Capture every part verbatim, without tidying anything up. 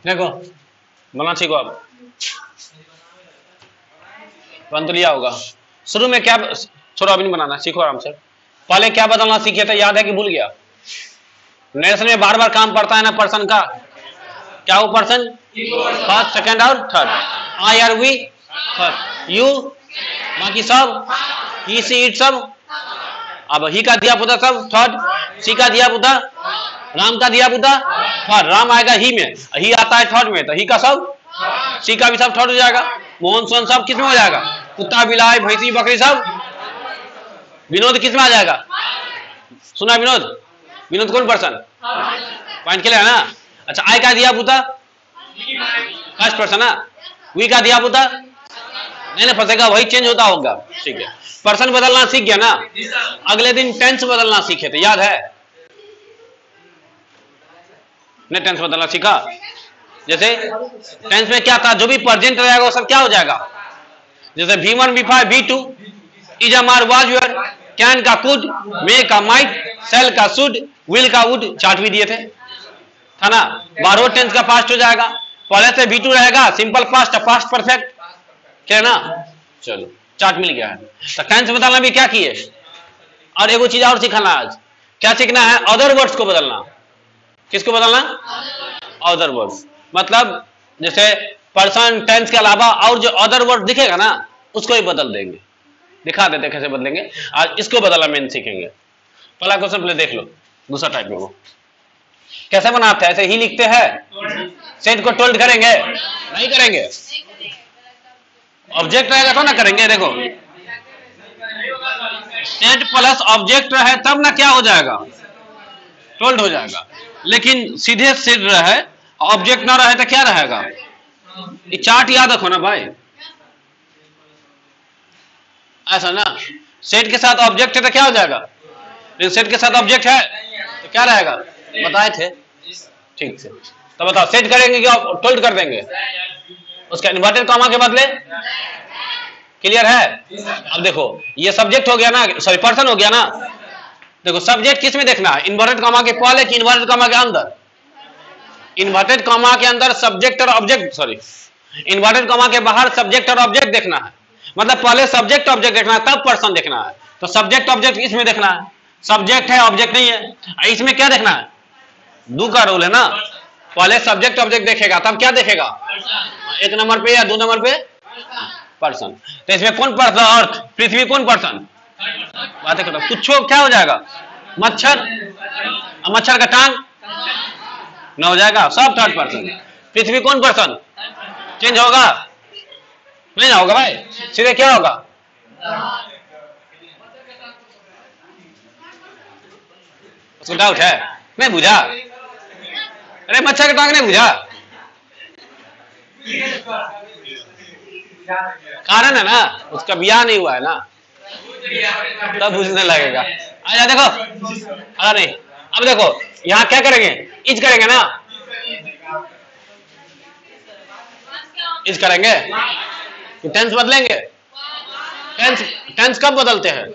देखो बना सीखो आप, बन तो लिया होगा। शुरू में क्या, छोड़ो अभी नहीं बनाना, सीखो आराम से। पहले क्या बदलना सीखे थे, याद है कि भूल गया? नेशन में बार बार काम पड़ता है ना पर्सन का, क्या वो पर्सन फर्स्ट सेकंड और third. I are we first, you बाकी सब, ही सी इट सब। अब ही का दिया पुता सब थर्ड, सी का दिया पुता, राम का दिया पुता थर्ड, राम आएगा ही में, ही आता है थर्ड में, तो ही का सब, सी का भी सब थर्ड हो जाएगा। मोहन सोहन सब किस में हो जाएगा? कुत्ता बिलाई भैंसी बकरी सब। विनोद किस में आ जाएगा? सुना विनोद? विनोद कौन पर्सन? पॉइंट के लिए है ना। अच्छा आई का दिया पुता फर्स्ट पर्सन है, वी का दिया पुता नहीं ना फंसेगा, वही चेंज होता होगा। ठीक है, पर्सन बदलना सीख गया ना। अगले दिन टेंस बदलना सीखे थे, याद है? ने टेंस बदलना सीखा। जैसे टेंस में क्या था, जो भी प्रेजेंट रहेगा वो सब क्या हो जाएगा? जैसे V one V five V two, is am are was were, can का कुड, मे का माइट, सेल का शुड, विल का वुड, चार्ट भी दिए थे था ना। बारह टेंस का पास्ट हो जाएगा, पहले से वी टू रहेगा, सिंपल पास्ट, पास्ट परफेक्ट, क्या है ना। चलो चार्ट मिल गया है। तो टेंस बदलना भी क्या किए, और एगो चीज और सिखाना आज। क्या सीखना है? अदर वर्ड्स को बदलना। किसको बदलना? Other words. मतलब जैसे पर्सन टेंस के अलावा और जो अदर वर्ड दिखेगा ना उसको ही बदल देंगे। दिखा देते कैसे बदलेंगे, आज इसको बदलना मेन सीखेंगे। पहला क्वेश्चन पहले देख लो, दूसरा टाइप में वो कैसे बनाते हैं। ऐसे ही लिखते हैं, सेट को टोल्ड करेंगे? नहीं करेंगे, ऑब्जेक्ट रहेगा तो ना करेंगे। देखो सेट प्लस ऑब्जेक्ट रहे तब ना क्या हो जाएगा, टोल्ड हो जाएगा। लेकिन सीधे सेट रहे ऑब्जेक्ट ना रहे तो क्या रहेगा? ये चार्ट याद रखो ना भाई, ऐसा ना। सेट के साथ ऑब्जेक्ट है तो क्या हो जाएगा? लेकिन सेट के साथ ऑब्जेक्ट है तो क्या रहेगा? बताए थे ठीक से। तो बताओ सेट करेंगे कि टोल्ड कर देंगे? उसका इन्वर्टेड कॉमा के बदले, क्लियर है? अब देखो ये सब्जेक्ट हो गया ना, सॉरी पर्सन हो गया ना। देखो सब्जेक्ट किस में देखना है, इन्वर्टेड कॉमा के पहले कि इन्वर्टेड कॉमा के अंदर? इन्वर्टेड कॉमा के अंदर सब्जेक्ट और ऑब्जेक्ट, सॉरी इन्वर्टेड कॉमा के बाहर सब्जेक्ट और ऑब्जेक्ट देखना है। मतलब पहले सब्जेक्ट ऑब्जेक्ट देखना है तब पर्सन देखना है। तो सब्जेक्ट ऑब्जेक्ट इसमें देखना है, सब्जेक्ट है ऑब्जेक्ट नहीं है। इसमें क्या देखना है? दो का रूल है ना, पहले सब्जेक्ट ऑब्जेक्ट देखेगा तब क्या देखेगा? एक नंबर पे या दो नंबर पे पर्सन। तो इसमें कौन पर्सन? अर्थ, पृथ्वी कौन पर्सन? बातें करो, कुछ क्या हो जाएगा? मच्छर, मच्छर का टांग न हो जाएगा, सब थर्ड पर्सन। पृथ्वी कौन पर्सन? चेंज होगा? नहीं ना होगा भाई, सीधे क्या होगा? उसको डाउट है? नहीं बुझा? अरे मच्छर का टांग नहीं बुझा? कारण है ना, उसका ब्याह नहीं हुआ है ना, तब बुझने लगेगा। आजा देखो, अरे नहीं, अब देखो यहाँ क्या करेंगे? इज करेंगे ना, इज करेंगे तो टेंस बदलेंगे। टेंस टेंस कब बदलते हैं?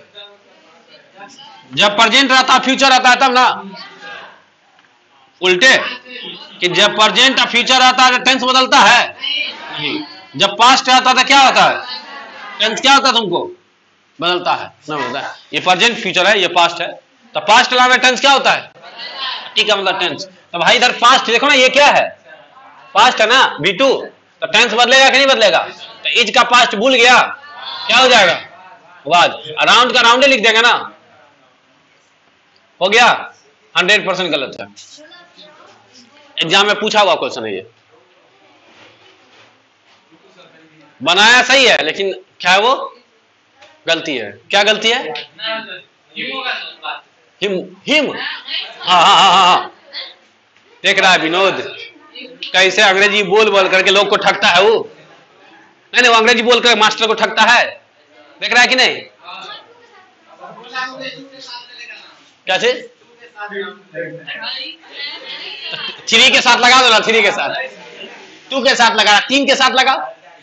जब प्रेजेंट रहता है फ्यूचर रहता है तब ना। उल्टे कि जब प्रेजेंट और फ्यूचर रहता है तो टेंस बदलता है नहीं। जब पास्ट रहता है तो क्या होता है? टेंस क्या होता है तुमको? बदलता है ना, बदलता है। ये प्रेजेंट फ्यूचर है, ये पास्ट है, तो पास्ट अलावा टेंस क्या होता है? ठीक है, मतलब टेंस। तो भाई इधर पास्ट देखो ना, ये क्या है? पास्ट है ना, वी टू। तो टेंस बदलेगा कि नहीं बदलेगा? तो इज का पास्ट भूल गया, क्या हो जाएगा? वाज। राउंड का राउंड ही लिख देंगे ना, हो गया। हंड्रेड परसेंट गलत है, एग्जाम में पूछा हुआ क्वेश्चन है ये। बनाया सही है लेकिन क्या है वो? गलती है। क्या गलती है? हिम हिम हाँ हाँ हाँ हाँ, देख रहा है विनोद कैसे अंग्रेजी बोल बोल करके लोग को ठगता है वो। नहीं नहीं, वो अंग्रेजी बोल कर मास्टर को ठगता है, देख रहा है कि नहीं? क्या चीज? थ्री के साथ लगा दो ना, थ्री के साथ, टू के साथ लगा, तीन के साथ लगा।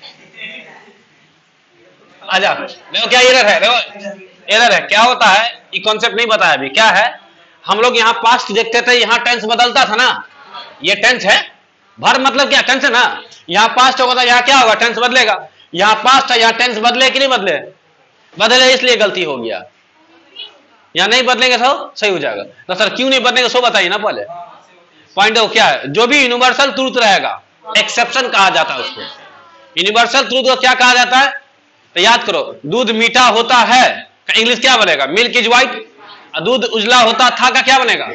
आजा देखो क्या एरर है, देखो एरर है। क्या होता है ये कॉन्सेप्ट नहीं बताया अभी। क्या है, हम लोग यहाँ पास्ट देखते थे, यहाँ टेंस बदलता था ना, ये टेंस है भर मतलब क्या, टेंस है ना। यहाँ पास्ट होगा तो यहाँ क्या होगा, टेंस बदलेगा। यहाँ पास्ट है, यहाँ टेंस बदले कि नहीं बदले, बदले, इसलिए गलती हो गया। यहाँ नहीं बदलेंगे तो सही हो जाएगा। तो सर क्यों नहीं बदलेंगे सो बताइए ना पहले। पॉइंट देखो क्या है, जो भी यूनिवर्सल ट्रूथ रहेगा एक्सेप्शन कहा जाता है उसको। यूनिवर्सल ट्रूथ को क्या कहा जाता है, तो याद करो, दूध मीठा होता है का इंग्लिश क्या बनेगा, मिल्क इज व्हाइट। दूध उजला होता था का क्या बनेगा,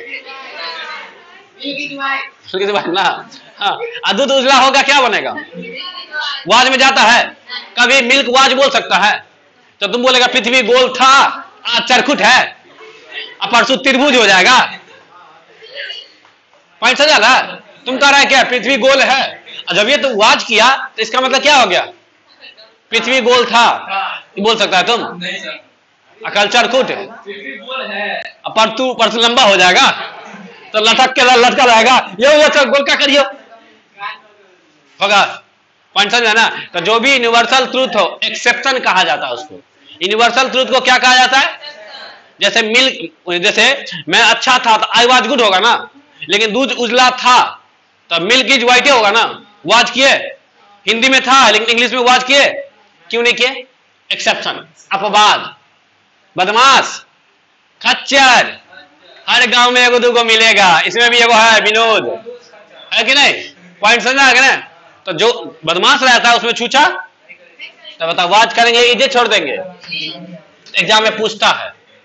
मिल्क इज व्हाइट ना। हाँ, दूध उजला होगा क्या बनेगा, वाज में जाता है। कभी मिल्क वाज बोल सकता है, तो तुम बोलेगा पृथ्वी गोल था, आज चरखुट है, अब परसों त्रिभुज हो जाएगा। पॉइंट समझा ना। तुम कह रहा है क्या, पृथ्वी गोल है, और जब ये तुम वाज किया तो इसका मतलब क्या हो गया, पृथ्वी गोल था, बोल सकता है तुम। अकल चरखुट अब परतू परसू लंबा हो जाएगा, तो लटक के लटका रहेगा, ये गोल का करियो होगा। पॉइंट समझा ना। तो जो भी यूनिवर्सल ट्रूथ हो एक्सेप्शन कहा जाता है उसको। यूनिवर्सल ट्रूथ को क्या कहा जाता है, जैसे मिल्क, जैसे मैं अच्छा था तो आई वाज गुड होगा ना, लेकिन दूध उजला था तो मिल्क इज व्हाइट होगा ना। वाज किए, हिंदी में था लेकिन इंग्लिश में वाज किए, क्यों नहीं किए, एक्सेप्शन। अपवाद, बदमाश, खच्चर, हर गांव में एगो दूगो मिलेगा, इसमें भी एगो है विनोद, है कि नहीं। पॉइंट समझा है ना। तो जो बदमाश रहता है उसमें छूछा, तो बता वाज करेंगे इजे छोड़ देंगे, एग्जाम में पूछता है।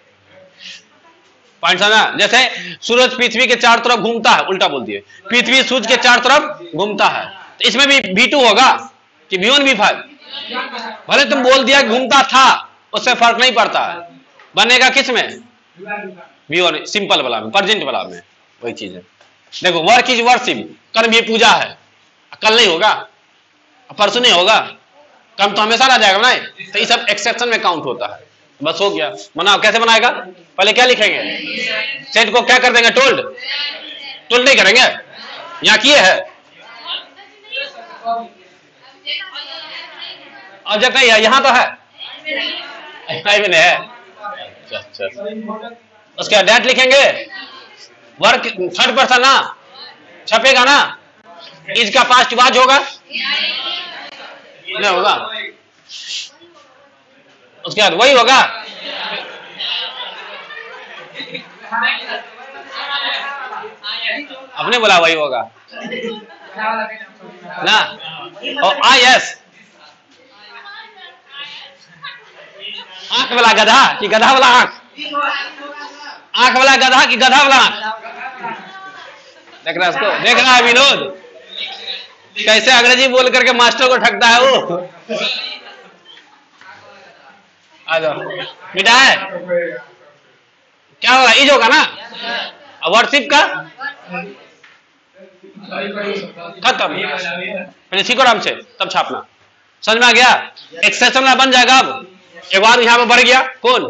पॉइंट समझा। जैसे सूरज पृथ्वी के चार तरफ घूमता है, उल्टा बोल दिए, पृथ्वी सूरज के चार तरफ घूमता है, तो इसमें भी वी टू होगा कि वी वन वी फाइव। भले तुम बोल दिया घूमता था, उससे फर्क नहीं पड़ता है, बनेगा किस में, वी वन, सिंपल वाला में, प्रेजेंट वाला में, वही चीज है। देखो वर्क इज वर्शिप, कर्म ये पूजा है, कल नहीं होगा, परसों नहीं होगा, कम तो हमेशा रह जाएगा ना। तो ये सब एक्सेप्शन में काउंट होता है। बस हो गया। बनाओ, कैसे बनाएगा, पहले क्या लिखेंगे, सेट को क्या कर देंगे, टोल्ड। टोल्ड नहीं करेंगे, यहाँ किए है ऑब्जेक्ट नहीं है, यहाँ तो है, नहीं है। उसके बाद डेट लिखेंगे, वर्क थर्ड पर्सन ना, छपेगा ना, इज का पास्ट वाज होगा, नहीं होगा। उसके बाद वही होगा, आपने बोला वही होगा ना। और आई एस, आंख वाला गधा कि गधा वाला आंख, आंख वाला गधा कि गधा वाला आंख, देख रहा है उसको, देख रहा है विनोद कैसे अंग्रेजी बोल करके मास्टर को ठगता है वो। आ जाओ, मिटा है क्या होगा, इज होगा ना। वर्शिप का खत्म, पहले सीखो आराम से तब छापना, समझ में आ गया। एक्सेप्शन बन जाएगा। अब एक बार यहां पे बढ़ गया, कौन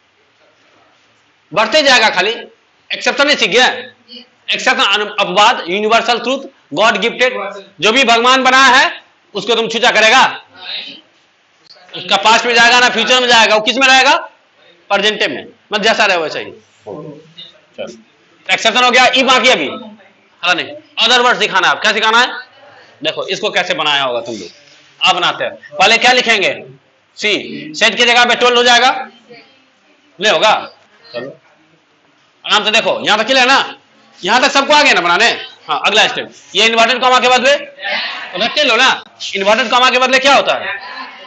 बढ़ते जाएगा, खाली एक्सेप्शन नहीं सीख गया। एक्सेप्शन अपवाद, यूनिवर्सल ट्रूथ, गॉड गिफ्टेड, जो भी भगवान बनाया है उसको तुम छूचा करेगा, उसका पास्ट में जाएगा ना फ्यूचर में जाएगा, वो किस में रहेगा, प्रेजेंट में, मत जैसा रहे वैसा ही। एक्सेप्शन हो गया। ई बाकी अभी है नहीं, अदर वर्ड सिखाना है। क्या सिखाना है, देखो इसको कैसे बनाया होगा तुम लोग, आप बनाते हैं। पहले क्या लिखेंगे, सी, सेट की जगह पे टोल्ड हो जाएगा, नहीं होगा। चलो आराम से देखो, यहां तक क्लियर है ना, यहां तक सबको आ गया ना बनाने। हाँ, अगला स्टेप, ये इन्वर्टेड कॉमा के बदले रट्टे लो ना। इन्वर्टेड कॉमा के बदले क्या होता है,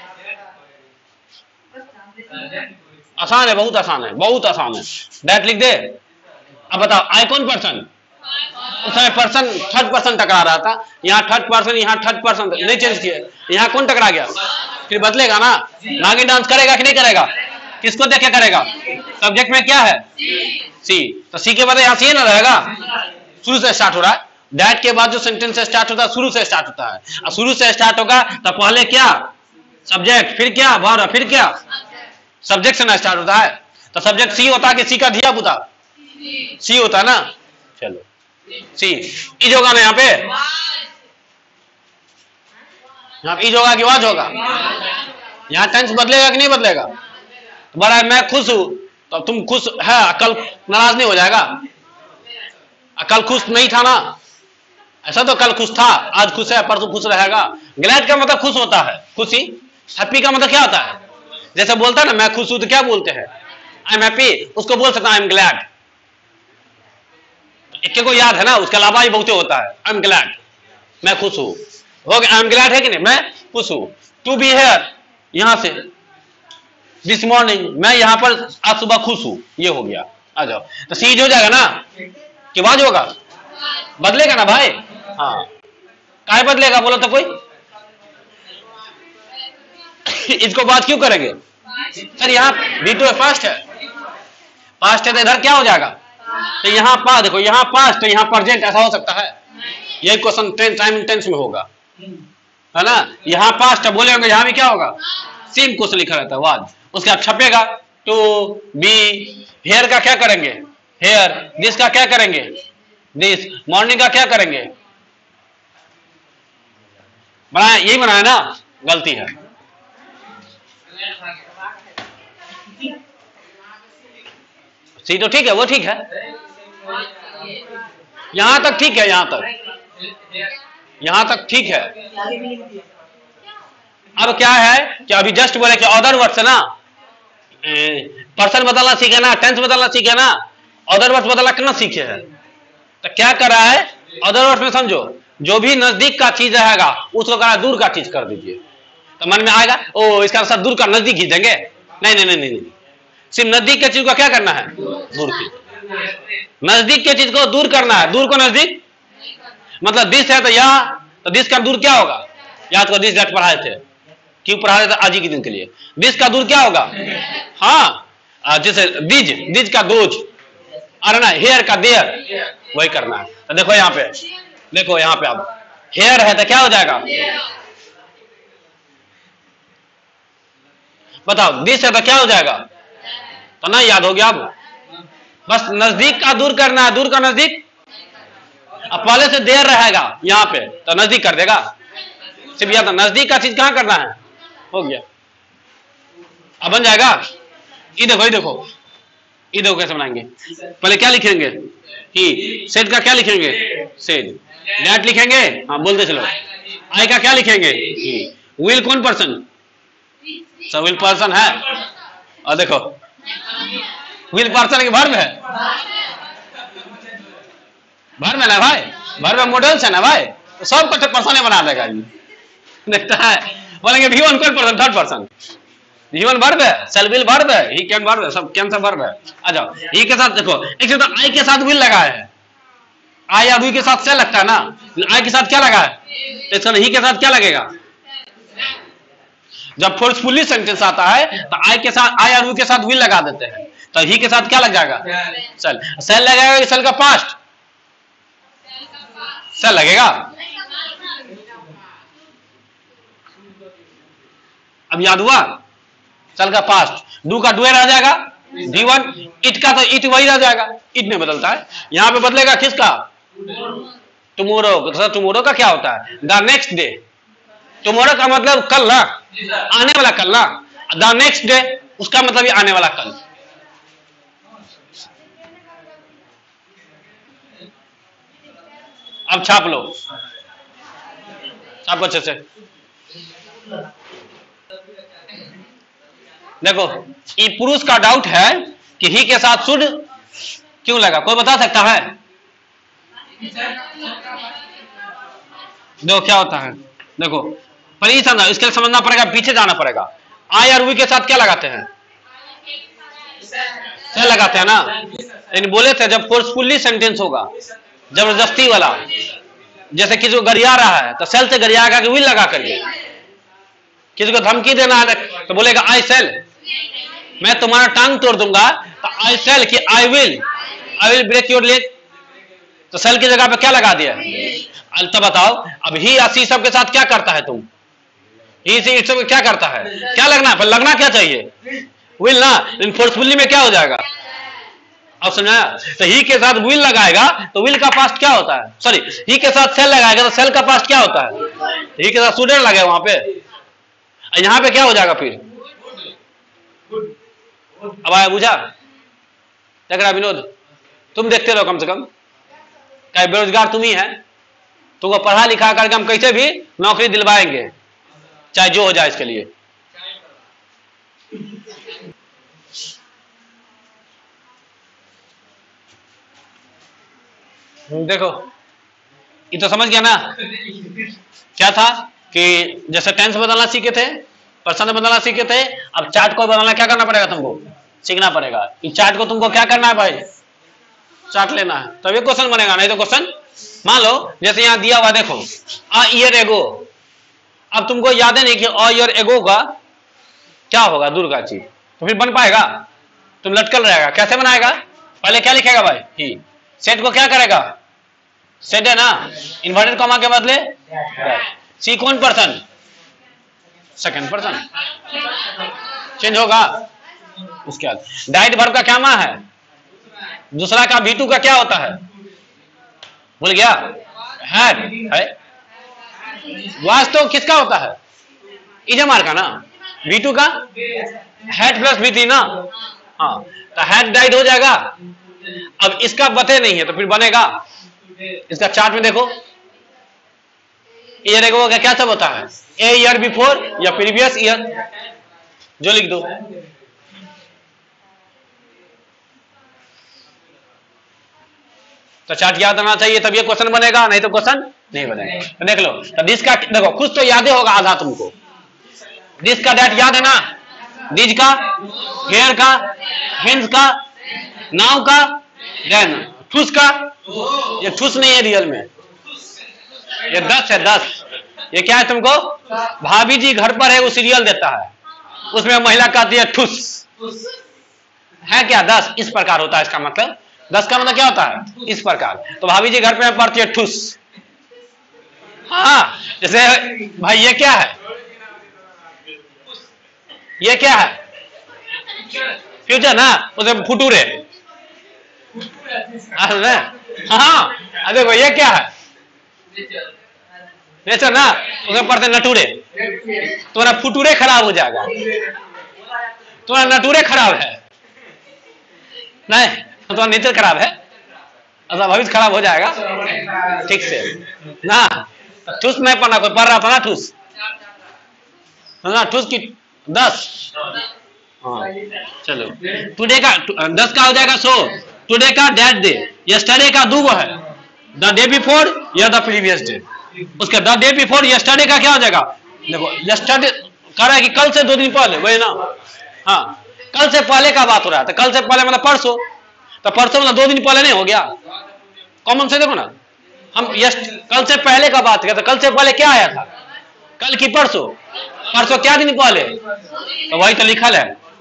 आसान है, बहुत आसान है, बहुत आसान है। दैट लिख दे। अब बताओ, आई कौन पर्सन, उस समय पर्सन थर्ड पर्सन टकरा रहा था, यहाँ थर्ड पर्सन, यहाँ थर्ड पर्सन नहीं चेंज किए, यहाँ कौन टकरा गया, फिर बदलेगा ना। नागिन डांस करेगा कि नहीं करेगा, किसको देख के करेगा, सब्जेक्ट में क्या है, सी, तो सी के बाद यहाँ सी ना रहेगा, शुरू से स्टार्ट हो रहा है। दैट के बाद जो सेंटेंस स्टार्ट होता है शुरू से स्टार्ट होता है, और शुरू से स्टार्ट होगा तो पहले क्या, सब्जेक्ट, फिर क्या वर्ब, फिर क्या, सब्जेक्ट से ना स्टार्ट होता है। तो सब्जेक्ट सी होता है कि सी का धिया पुता, सी होता है ना। चलो सी, इज होगा ना यहाँ पे, यहाँ इज होगा कि वाज होगा, यहाँ टेंस बदलेगा कि नहीं बदलेगा। बड़ा मैं खुश हूं तो तुम खुश है, कल नाराज नहीं हो जाएगा, कल खुश नहीं था ना, ऐसा तो कल खुश था, आज खुश है, परसों खुश रहेगा। ग्लैड का मतलब खुश होता है, खुशी। हैप्पी का मतलब क्या होता है? जैसे बोलता है ना मैं खुश हूं, तो क्या बोलते हैं? I am happy. उसको बोल सकता आई एम ग्लैड। एक को याद है ना, उसके अलावा ही बहुत होता है। आई एम ग्लैड, मैं खुश हूं। हो गया, आई एम ग्लैड है कि नहीं, मैं खुश हूं। टू बी हेयर, यहां से दिस मॉर्निंग, मैं यहां पर आज सुबह खुश हूं, ये हो गया। आ जाओ, तो सीज हो जाएगा ना कि वाज होगा? बदलेगा ना भाई? हाँ, काहे बदलेगा बोलो तो कोई? इसको बात क्यों करेंगे सर? यहाँ बी टू पास्ट है, पास्ट है तो इधर क्या हो जाएगा? तो यहाँ पा देखो, यहाँ पास्ट तो यहाँ प्रेजेंट, ऐसा हो सकता है? यही क्वेश्चन टेंस टाइम टेंस में होगा, है ना? यहाँ पास्ट बोले होंगे, यहाँ भी क्या होगा? सेम क्वेश्चन लिखा रहता है, वाज। उसके बाद छपेगा टू बी। हेयर का क्या करेंगे? हेयर। दिस का क्या करेंगे? दिस। मॉर्निंग का क्या करेंगे? बनाया, यही बनाया ना? गलती है। सी तो ठीक है, वो ठीक है, यहां तक ठीक है, यहां तक, यहां तक ठीक है। अब क्या है कि अभी जस्ट बोले कि अदर वर्ड से ना पर्सन बदलना सीखे ना, टेंस बदलना सीखे ना, अदर वर्ड बदलना कितना सीखे है। तो क्या कर रहा है? अदर वर्ड में समझो, जो भी नजदीक का चीज रहेगा उसको करा दूर का चीज कर दीजिए। तो मन में आएगा ओ इसका साथ दूर का नजदीक खींच देंगे? नहीं नहीं नहीं नहीं, सिर्फ नजदीक के चीज को क्या करना है? दूर की। नजदीक के चीज को दूर करना है, दूर को नजदीक। मतलब दिस है तो यह, तो दिस का दूर क्या होगा? याद करो, दिस दैट पढ़ाए थे, क्यों पढ़ाए थे? आज ही के दिन के लिए। दिस का दूर क्या होगा? हाँ, जैसे दिज, दिज का दूज, अरे ना हेयर का देयर, वही करना है। तो देखो यहाँ पे, देखो यहाँ पे अब हेयर है तो क्या हो जाएगा? बताओ, दिस है तो क्या हो जाएगा? तो ना याद हो गया? अब बस नजदीक का दूर करना है, दूर का नजदीक। अब पहले से देर रहेगा यहाँ पे तो नजदीक कर देगा, सिर्फ याद, नजदीक का चीज कहां करना है? हो गया। अब बन जाएगा। ये देखो, ये देखो, ये देखो कैसे बनाएंगे। पहले क्या लिखेंगे? ही। सेड का क्या लिखेंगे? सेड। दैट लिखेंगे, हाँ बोलते चलो। आई का क्या लिखेंगे? ही। विल कौन पर्सन? सब विल पर्सन है। और देखो विल पर्सन के वर्ब है, वर्ब है ना भाई, वर्ब में मॉडल्स है ना भाई, तो सब कुछ पर्सन बना देगा। देखता है, बोलेंगे वी वन कौन person? Third person. V one verb है, सेल विल वर्ब है, ही कैन वर्ब है, सब कैन सब वर्ब है। आ जाओ, ही के साथ देखो, एक से तो आई के साथ विल लगा है, आई या वी के साथ सेल लगता है ना, आई के साथ क्या लगा है? तो इसका ही के साथ क्या लगेगा? जब फोर्सफुली सेंटेंस आता है तो आई के साथ, आई और वी के साथ विल लगा देते हैं, तो ही के साथ क्या लग जाएगा? सेल। सेल लगेगा कि सेल का पास्ट? सेल लगेगा। अब याद हुआ? सेल का पास्ट। डू का डुए रह जाएगा, डी वन। इट का तो इट वही रह जाएगा, इट नहीं बदलता है। यहां पे बदलेगा किसका? टुमोरो। तो टुमोरो का क्या होता है? The next day. टुमोरो का मतलब कल ना, आने वाला कल ना। द नेक्स्ट डे उसका मतलब आने वाला कल। अब छाप लो, छापो अच्छे से। देखो, ये पुरुष का डाउट है कि ही के साथ शुड क्यों लगा, कोई बता सकता है? देखो क्या होता है, देखो पर ये समझना, इसके लिए समझना पड़ेगा, पीछे जाना पड़ेगा। आई और वी के साथ क्या लगाते हैं? सेल लगाते हैं ना। लेकिन बोले थे जब फोर्सफुली सेंटेंस होगा, जबरदस्ती वाला, जैसे किसी को गरिया रहा है तो सेल से गरियागा कि विल लगा करके। किसी को धमकी देना है तो बोलेगा आई सेल, मैं तुम्हारा टांग तोड़ दूंगा, तो आई सेल कि I will, I will break your leg. तो सेल की जगह पे क्या लगा दिया? तो बताओ, अब ही सी सब के साथ क्या करता है तुम? ही सी सब क्या करता है? क्या लगना है? पर लगना क्या चाहिए? विल ना। इन फोर्सफुली में क्या हो जाएगा? अब समझाया? तो ही के साथ विल लगाएगा तो विल का पास्ट क्या होता है? सॉरी, ही के साथ सेल लगाएगा तो सेल का पास्ट क्या होता है? ही के साथ स्टूडेंट लगे वहां पे, यहां पे क्या हो जाएगा फिर? अब आया बुझा? देख रहा विनोद, तुम देखते रहो कम से कम, क्या बेरोजगार तुम ही है? तुमको पढ़ा लिखा करके हम कैसे भी नौकरी दिलवाएंगे, चाहे जो हो जाए इसके लिए। देखो ये तो समझ गया ना, क्या था कि जैसे टेंस बदलना सीखे थे, पर्सन बदलना सीखे थे, अब चार्ट को बदलना क्या करना पड़ेगा तुमको, सीखना पड़ेगा। इस चार्ट को तुमको क्या करना है भाई, चार्ट लेना है, तब ये क्वेश्चन बनेगा, नहीं तो क्वेश्चन मान लो जैसे यहाँ दिया हुआ देखो अ ईयर एगो, अब तुमको याद है नहीं कि अ ईयर एगो का क्या होगा, दूर का चीज, तो फिर बन पाएगा, तुम लटकल रहेगा। कैसे बनाएगा, पहले क्या लिखेगा भाई, ही सेट को क्या करेगा, सेट है ना, इन्वर्टेड कॉमा के बदले सी कौन पर्सन, सेकंड पर्सन, चेंज होगा। उसके बाद डाइट वर्ब का क्या मान है, दूसरा का वी टू का क्या होता है, भूल गया, हैड है, वास्तव किसका होता है, इजमार का ना, वी टू का हैड प्लस वी थ्री ना, हाँ तो हैड डाइड हो जाएगा। अब इसका बते नहीं है तो फिर बनेगा, इसका चार्ट में देखो ईयर एगो का क्या सब होता है, ए ईयर बिफोर या प्रीवियस ईयर, जो लिख दो। तो चार्ट याद आना चाहिए तब ये क्वेश्चन बनेगा, नहीं तो क्वेश्चन नहीं बनेगा। तो देख लो, तो दिस का देखो कुछ तो याद होगा आधा तुमको, दिस का डेट याद है ना, दिज का, हेयर का, हेंस का, नाउ का, देन ठूस का, ये ठूस नहीं है रियल में, ये दस है, दस। ये क्या है तुमको, भाभी जी घर पर है वो सीरियल देता है, उसमें महिला कहती है ठूस, है क्या, दस इस प्रकार होता है। इसका मतलब दस का मतलब क्या होता है, इस प्रकार। तो भाभी जी घर पे पढ़ती है ठूस, हाँ जैसे भाई ये क्या है, ये क्या है, फ्यूचर ना, उसे फुटूरे, हाँ देखो ये क्या है, नेचर ना, उसे पढ़ते नटूरे, तुम्हारा फुटूरे खराब हो जाएगा, तुम्हारा नटूरे खराब है, नहीं तुम्हारा नेचर खराब है, अथवा भविष्य खराब हो जाएगा, ठीक से ना। ठूस नहीं पढ़ना, कोई पढ़ रहा था ना ठूस, ना ठूस की दस, हाँ चलो टुडे का दस का हो जाएगा सो, टुडे का डेट डे, यस्टरडे का दो है, द डे बिफोर या द प्रीवियस डे, उसके द डे बिफोर यस्टरडे का क्या हो जाएगा, देखो यस्टरडे कह रहा है कि कल से दो दिन पहले, वही ना, हाँ कल से पहले का बात हो रहा है, तो कल से पहले मतलब परसों, तो परसों मतलब दो दिन पहले नहीं हो गया, कॉमन से देखो ना, हम यस कल से पहले का बात किया, तो कल से पहले क्या आया था, कल की परसों, परसों क्या दिन पहले, तो वही तो लिखल है,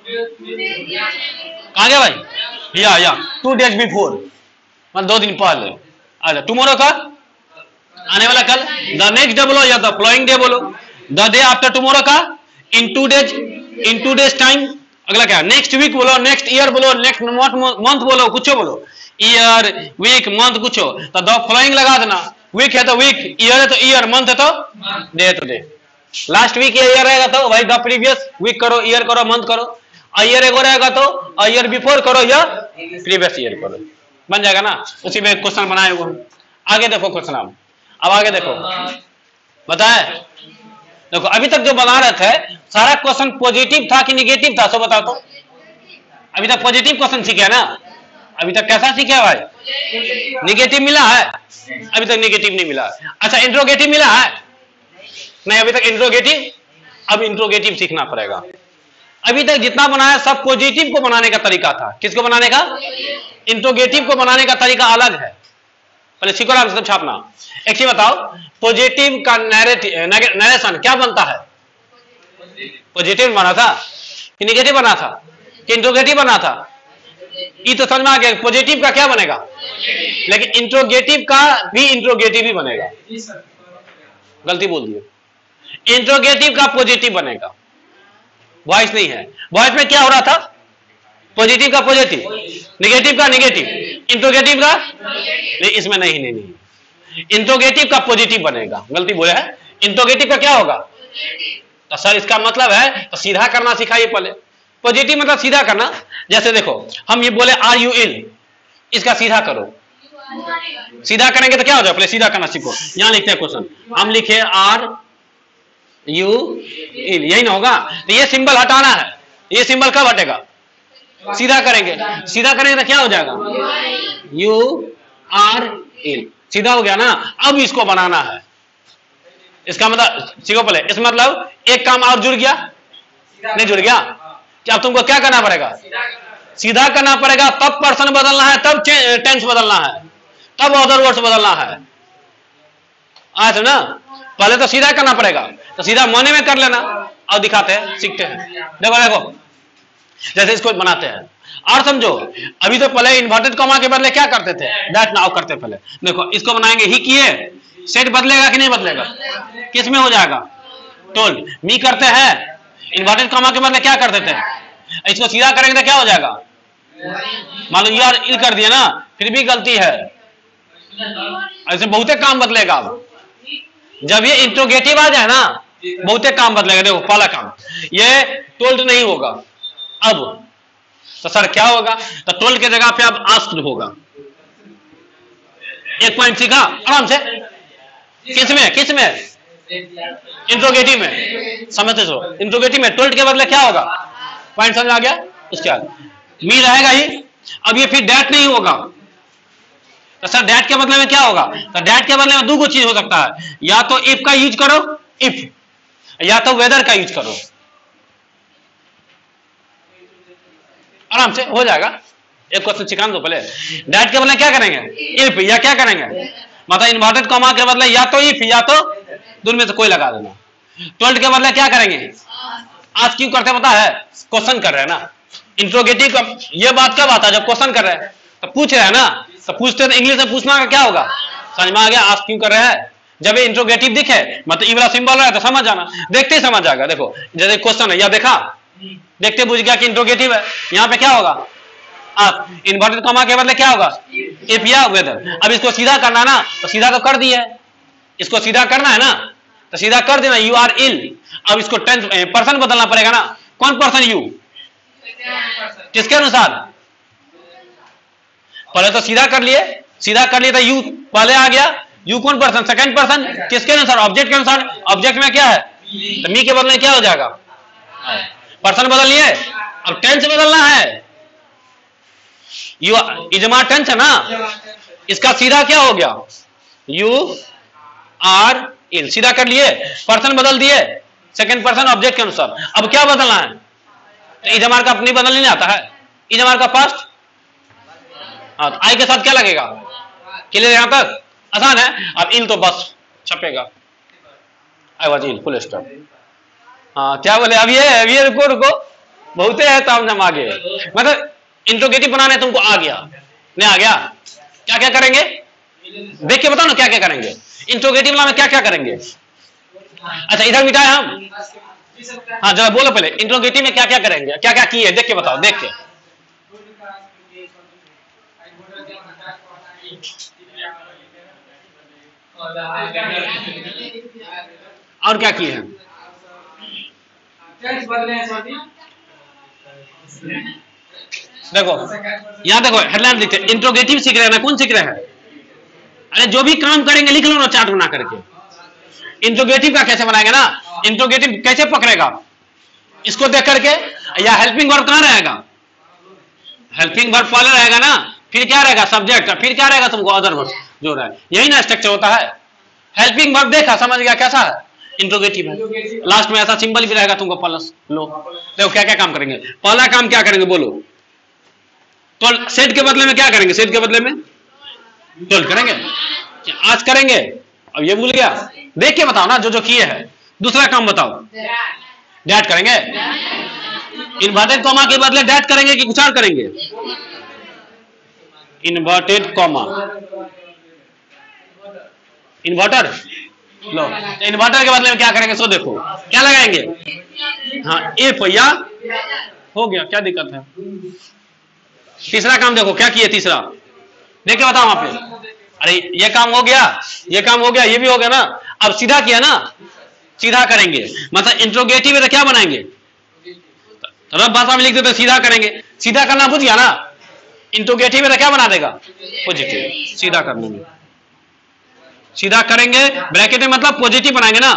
कहाँ गया भाई, या या टू डेज बिफोर मतलब दो दिन पहले। अच्छा टुमारो का आने वाला कल, द नेक्स्ट डे बोलो या द फ्लोइंग डे बोलो, द डे आफ्टर टुमारो का in two days, in two days time, अगला क्या, नेक्स्ट वीक बोलो, नेक्स्ट ईयर बोलो, नेक्स्ट मंथ बोलो, कुछ बोलो, ईयर वीक मंथ कुछ, तो द फ्लोइंग लगा देना, वीक है तो वीक, ईयर है तो ईयर, मंथ है तो डे है तो डे, लास्ट वीक या ईयर रहेगा तो भाई द प्रीवियस वीक करो, ईयर करो, मंथ करो, ईयर एगो रहेगा तो ईयर बिफोर करो या प्रीवियस ईयर करो, बन जाएगा ना। उसी में क्वेश्चन बनाए हुए हम। आगे देखो क्वेश्चन, अब अब आगे देखो, बताए देखो अभी तक जो बना रहे थे सारा क्वेश्चन पॉजिटिव था कि निगेटिव था, सो बताओ तो। अभी तक पॉजिटिव क्वेश्चन सीखे ना, अभी तक कैसा सीखे भाई, निगेटिव मिला है, अभी तक निगेटिव नहीं मिला। अच्छा इंट्रोगेटिव मिला है, नहीं अभी तक इंट्रोगेटिव, अब इंट्रोगेटिव सीखना पड़ेगा। अभी तक जितना बनाया सब पॉजिटिव को बनाने का तरीका था, किसको बनाने का, इंट्रोगेटिव को बनाने का तरीका अलग है, पहले सीखो ना सब छापना। एक चीज बताओ, पॉजिटिव का नरेशन क्या बनता है, पॉजिटिव बना था कि निगेटिव बना था कि इंट्रोगेटिव बना था, ये तो समझ में आ गया। पॉजिटिव का क्या बनेगा, लेकिन इंट्रोगेटिव का भी इंट्रोगेटिव ही बनेगा, गलती बोल दिए, इंट्रोगेटिव का पॉजिटिव बनेगा, वॉइस नहीं है। वॉइस में क्या हो रहा था, पॉजिटिव का पॉजिटिव, निगेटिव का निगेटिव, इंट्रोगेटिव का नहीं, इसमें नहीं नहीं नहीं इंट्रोगेटिव का पॉजिटिव बनेगा, गलती बोले है। इंट्रोगेटिव का क्या होगा, तो सर इसका मतलब है तो सीधा करना सिखाइए पहले। पॉजिटिव मतलब सीधा करना, जैसे देखो हम ये बोले आर यू इल, इसका सीधा करो, सीधा करेंगे तो क्या हो जाएगा, पहले सीधा करना सीखो। यहां लिखते हैं क्वेश्चन, हम लिखे आर यू इल, यही ना होगा। तो ये सिंबल हटाना है, ये सिंबल कब हटेगा, सीधा करेंगे। सीधा करेंगे तो क्या हो जाएगा, यू आर इल, सीधा हो गया ना। अब इसको बनाना है, इसका मतलब सीखो पहले। इस मतलब एक काम और जुड़ गया, नहीं जुड़ गया, क्या अब तुमको क्या करना पड़ेगा, सीधा करना पड़ेगा, तब पर्सन बदलना है, तब टेंस बदलना है, तब अदर वर्ड्स बदलना है। आया तो ना, पहले तो सीधा करना पड़ेगा, तो सीधा मने में कर लेना। और दिखाते हैं, सीखते हैं। देखो देखो जैसे इसको बनाते हैं और समझो। अभी तो पहले इन्वर्टेड कॉमा के बदले क्या करते थे, दैट नाउ करते पहले। देखो इसको बनाएंगे, ही किए, सेट बदलेगा कि नहीं बदलेगा, किस में हो जाएगा, टोल्ड। मी करते हैं, इन्वर्टेड कॉमा के बदले क्या करते थे, इसको सीधा करेंगे तो क्या हो जाएगा, मान लो यार इल कर दिया ना, फिर भी गलती है। ऐसे बहुते काम बदलेगा। अब जब ये इंट्रोगेटिव आ जाए ना, बहुते काम बदलेगा। देखो पहला काम, ये टोल्ड नहीं होगा अब, तो सर क्या होगा, तो टोल्ड के जगह पे अब आस्क्ड होगा। एक पॉइंट सीखा आराम से, किस में किस में, इंट्रोगेटिव में, समझते हो, इंट्रोगेटिव में टोल्ड के बदले क्या होगा, पॉइंट समझ आ गया। उसके बाद मी रहेगा ही। अब ये फिर डैट नहीं होगा, तो सर डैट के बदले में क्या होगा, तो डैट के बदले में दो चीज हो सकता है, या तो इफ का यूज करो, इफ, या तो वेदर का यूज करो। आराम से हो जाएगा। एक क्वेश्चन सिखा दो पहले। डैट के बदले क्या करेंगे, इफ, या क्या करेंगे, मतलब इन्वर्टेड कॉमा के बदले या तो इफ या तो दोनों में से कोई लगा देना। टोल्ड के बदले क्या करेंगे, आज क्यों करते पता है, क्वेश्चन कर रहे हैं ना। इंट्रोगेटिव का ये बात कब आता है, जब क्वेश्चन कर रहे हैं, तो पूछ रहे हैं ना, तो पूछते तो इंग्लिश में पूछना का क्या होगा, समझ में आ गया, आज क्यों कर रहे हैं। जब ये इंट्रोगेटिव दिखे, मतलब ई वाला सिंबल है, तो समझ जाना, देखते ही समझ जाएगा। देखो जैसे क्वेश्चन है, या देखा, देखते बुझ गया कि इंट्रोगेटिव है, यहाँ पे क्या होगा, आप इन्वर्टेड कॉमा के बदले क्या होगा, इफ या वेदर। अब इसको सीधा करना ना, तो सीधा तो कर दिया है, इसको सीधा करना है ना, तो सीधा कर देना, यू आर इल। अब इसको टेंस पर्सन बदलना पड़ेगा ना, कौन पर्सन, यू, किसके अनुसार, पहले तो सीधा कर लिए, सीधा कर लिए तो यू पहले आ गया, यू कौन पर्सन, सेकंड पर्सन, किसके अनुसार, ऑब्जेक्ट के अनुसार। ऑब्जेक्ट में क्या है, तो मी के बदले क्या हो जाएगा, पर्सन बदल लिए। अब टेंस बदलना है, यू इजमा टेंस है ना, इसका सीधा क्या हो गया, यू आर इल, सीधा कर लिए, पर्सन बदल दिए, सेकंड पर्सन ऑब्जेक्ट के अनुसार। अब क्या बदलना है, तो इजमार का अपनी बदल नहीं आता है, इजमार का पास्ट। हाँ, तो आई के साथ क्या लगेगा, क्लियर, यहां तक आसान है। अब इल तो बस छपेगा, I was ill, full stop. हाँ क्या बोले, अब ये अब ये रुको रुको, बहुते है, तो हम आगे, मतलब इंट्रोगेटिव बनाने तुमको आ गया, नहीं आ गया, क्या क्या करेंगे, देख के बताओ ना क्या क्या करेंगे। इंट्रोगेटिव में क्या क्या करेंगे, अच्छा इधर मिटाए हम, हाँ जरा बोलो पहले, इंट्रोगेटिव में क्या क्या करेंगे, क्या क्या किए, देख के बताओ, देख के। और क्या किए हैं, देखो यहां देखो हेडलाइन लिखते हैं, इंट्रोगेटिव सीख रहे हैं ना, कौन सीख रहे हैं, अरे जो भी काम करेंगे लिख लो ना चार्ट बना करके। इंट्रोगेटिव का कैसे बनाएंगे ना, इंट्रोगेटिव कैसे पकड़ेगा, इसको देख करके, या हेल्पिंग वर्ब कहां रहेगा, हेल्पिंग वर्ब पहले रहेगा ना, फिर क्या रहेगा सब्जेक्ट, फिर क्या रहेगा तुमको अदर वर्ब जो रहा है, यही ना स्ट्रक्चर होता है। हेल्पिंग वर्ब देखा, समझ गया कैसा है, इंट्रोगेटिव है, लास्ट में ऐसा सिंबल भी रहेगा तुमको प्लस। लो देखो क्या क्या काम करेंगे, पहला काम क्या करेंगे बोलो, तो सेट के बदले में क्या करेंगे, सेट के बदले में टोल्ड करेंगे, आज करेंगे, अब ये भूल गया, देख के बताओ ना जो जो किए हैं। दूसरा काम बताओ, डैट करेंगे, इन्वर्टेड कॉमा के बदले डैट करेंगे कि कुछ और करेंगे, इन्वर्टेड कॉमा, इन्वर्टर लो, इन्वर्टर के बदले में क्या करेंगे, सो देखो क्या लगाएंगे, हाँ इफ या, हो गया, क्या दिक्कत है। तीसरा काम देखो क्या किए, तीसरा देख के बताओ वहां पे, अरे ये काम हो गया, ये काम हो गया, ये भी हो गया ना। अब सीधा किया ना, सीधा करेंगे, मतलब इंट्रोगेटिव है तो क्या बनाएंगे, रब भाषा में लिख देते सीधा करेंगे, सीधा करना बुझ गया ना, इंट्रोगेटिव है तो क्या बना देगा? पॉजिटिव। सीधा कर लेंगे, सीधा करेंगे, ब्रैकेट में मतलब पॉजिटिव बनाएंगे ना,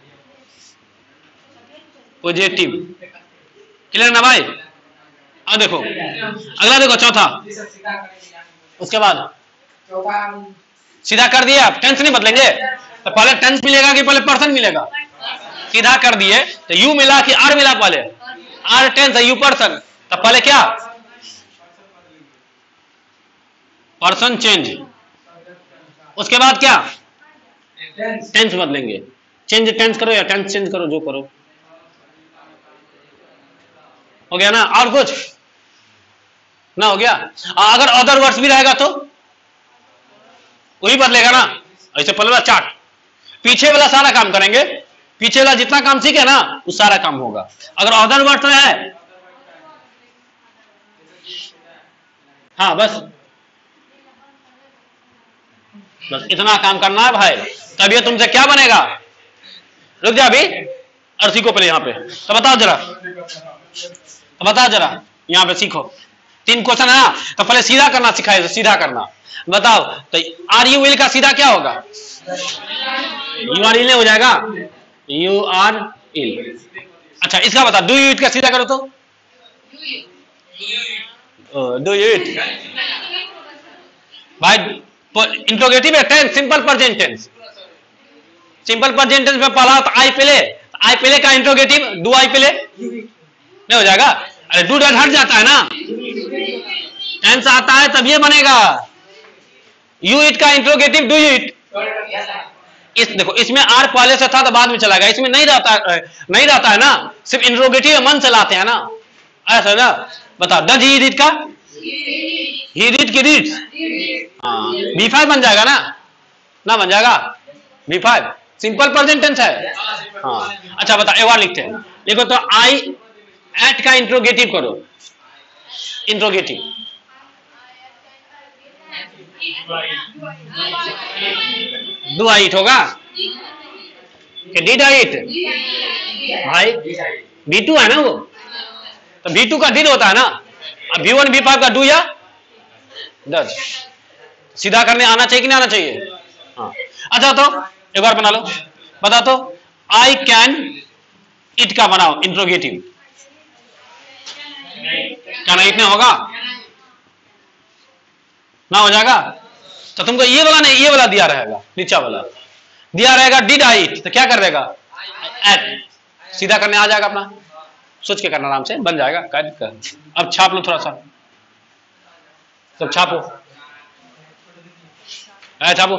पॉजिटिव। क्लियर ना भाई? अब देखो अगला, देखो चौथा, उसके बाद सीधा कर दिया, टेंस नहीं बदलेंगे तो पहले टेंस मिलेगा कि पहले पर्सन मिलेगा? सीधा कर दिए तो यू मिला कि आर मिला? पहले आर टेंस है, यू पर्सन, तो पहले क्या? पर्सन चेंज, उसके बाद क्या? टेंस बदलेंगे। चेंज टेंस करो या टेंस चेंज करो, जो करो। हो गया ना? और कुछ ना हो गया? अगर अदर वर्ड्स भी रहेगा तो वही बदलेगा ना। ऐसे पहले वाला चार्ट, पीछे वाला सारा काम करेंगे, पीछे वाला जितना काम सीखे ना वो सारा काम होगा। अगर अदर वर्ड्स है, हाँ बस बस इतना काम करना है भाई, तब ये तुमसे क्या बनेगा? रुक जा अभी, और सीखो पहले यहाँ पे। तो बताओ जरा, तो बताओ जरा, यहाँ पे सीखो। तीन क्वेश्चन है ना, तो पहले सीधा करना सिखाए, सीधा करना। बताओ तो आर यू विल का सीधा क्या होगा? यू आर इल हो जाएगा, यू आर इल। अच्छा इसका बता, डू यू इट का सीधा करो तो डू यू इट भाई। इंट्रोगेटिव है tense, simple present tense. Simple present tense में पढ़ा तो आई पहले, आई पहले का इंट्रोगेटिव डू आई पहले नहीं हो जाएगा? अरे डू डैट हट जाता है ना, टेंस आता है तब ये बनेगा। यू इट का इंट्रोगेटिव डू यू इट। इस देखो इसमें आर पहले से था तो बाद में चला गया, इसमें नहीं रहता, नहीं रहता है ना, सिर्फ इंट्रोगेटिव मन चलाते हैं ना, ऐसा ना। बताओ डज ही रीड का ही रीड की रीड्स, हाँ बी फाइव बन जाएगा ना, ना बन जाएगा B five, simple present tense है। हाँ अच्छा बता, एक बार लिखते हैं, देखो तो आई एट का इंट्रोगेटिव करो, इंट्रोगेटिव डू आई इट होगा कि डिड आई इट? भाई बी टू है ना वो, तो बी टू का डिड होता है ना, अब बी वन बी फाइव का डू या डज। सीधा करने आना चाहिए कि नहीं आना चाहिए? हाँ अच्छा तो एक बार बना लो, बता तो आई कैन इट का बनाओ इंट्रोगेटिव, क्या नहीं इट नहीं होगा? ना हो जाएगा? तो तुमको ये वाला नहीं, ये वाला दिया रहेगा, नीचा वाला दिया रहेगा डिड आई इट, तो क्या कर देगा? एट। सीधा करने आ जाएगा, अपना सोच के करना, आराम से बन जाएगा, क्या दिक्कत? अब छाप लो थोड़ा सा, सब छापो, है छापो।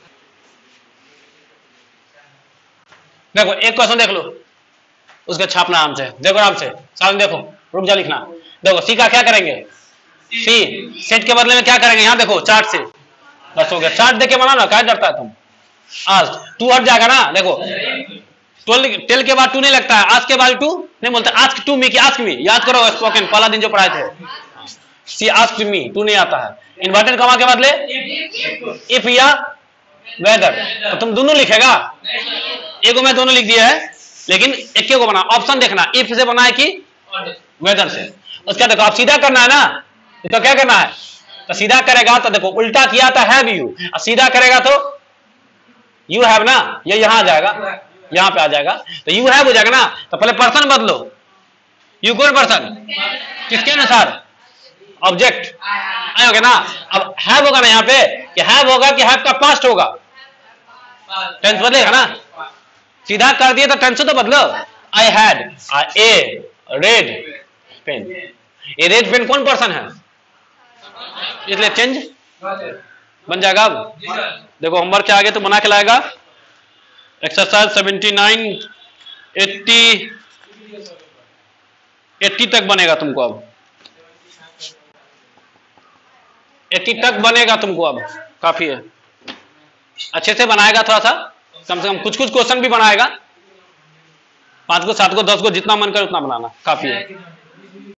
देखो एक क्वेश्चन देख लो, उसका छापना आराम से, देखो आराम से, सामने देखो, रुक जा लिखना। देखो सी का क्या करेंगे? सी सेट के बदले में क्या करेंगे? यहाँ देखो चार्ट से, बस हो गया। चार्ट देख के बनाओ ना, क्या डरता है तुम? आज टू हट जाएगा ना, देखो ट्वेल्व टेल के बाद टू नहीं लगता है, आज के बाद टू नहीं बोलते, आस्क टू मी की आस्क मी, याद करो स्पोकन पहला दिन जो पढ़ाए थे, सी आस्क मी, टू नहीं आता है। इन्वर्टेड कॉमा के बदले इफ या वेदर, तो तुम दोनों लिखेगा, एक मैं दोनों लिख दिया है, लेकिन एक को बना, ऑप्शन देखना, इफ से बनाए कि वेदर से। उसका देखो आप सीधा करना है ना, तो क्या करना है? तो सीधा करेगा तो देखो उल्टा किया था हैव यू, और सीधा करेगा तो यू हैव ना, ये यहां आ जाएगा, यहां पे आ जाएगा, तो यू हैव हो जाएगा ना। तो पहले पर्सन बदलो, यू कौन पर्सन, किसके अनुसार? ऑब्जेक्ट आए होगा ना। अब हैव होगा ना यहाँ पे, कि हैव होगा कि हैव का पास्ट होगा, टेंस बदलेगा ना। सीधा कर दिए तो टेंस तो बदलो, I had a red pen, ये रेड पेन कौन पर्सन है, इसलिए चेंज बन जाएगा। अब देखो होमवर्क के आगे तो बना के लाएगा, exercise seventy nine eighty eighty तक बनेगा तुमको, अब एट्टी तक बनेगा तुमको, अब काफी है, अच्छे से बनाएगा, थोड़ा सा कम से कम कुछ कुछ क्वेश्चन भी बनाएगा, पांच को सात को दस को जितना मन करे उतना बनाना, काफी है।